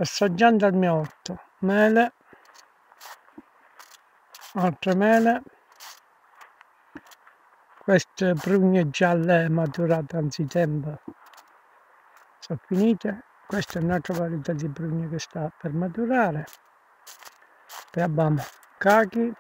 assaggiando il mio orto, mele, altre mele, queste prugne gialle maturate anzitempo sono finite, questa è un'altra varietà di prugne che sta per maturare, poi abbiamo cachi,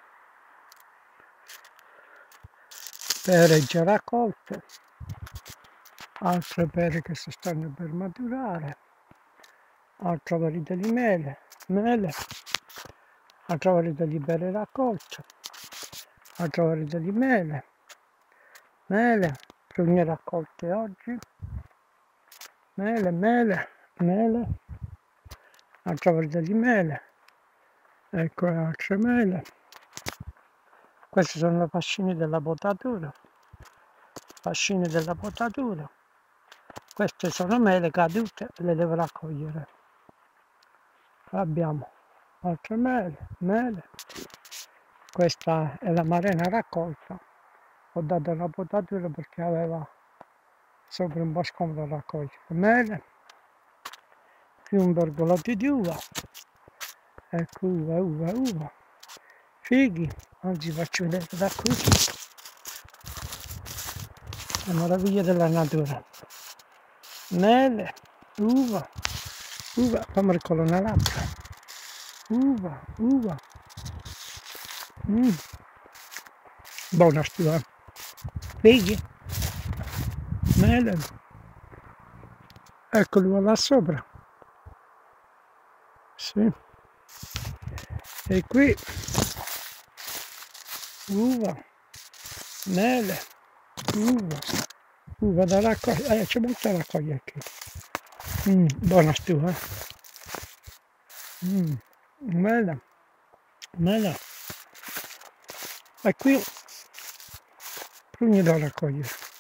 pere già raccolte, altre pere che si stanno per maturare, altra varietà di mele, altra varietà di pere raccolte, altra varietà di mele, prugne raccolte oggi, mele, altra varietà di mele, ecco altre mele. Queste sono le fascine della potatura, queste sono mele cadute, le devo raccogliere. Abbiamo altre mele, questa è la marena raccolta, ho dato una potatura perché aveva sopra un po' scomodo raccogliere mele, più un pergolato di uva, ecco uva, fighi, oggi faccio vedere da qui le meraviglie della natura, mele, uva, fammi ricolore l'altra, uva, buona stiva, fighi, mele, ecco l'uva là sopra, sì, e qui uva, mele, uva da raccogliere, c'è molto da raccogliere qui, buona stiva, mele, e qui prugne da raccogliere.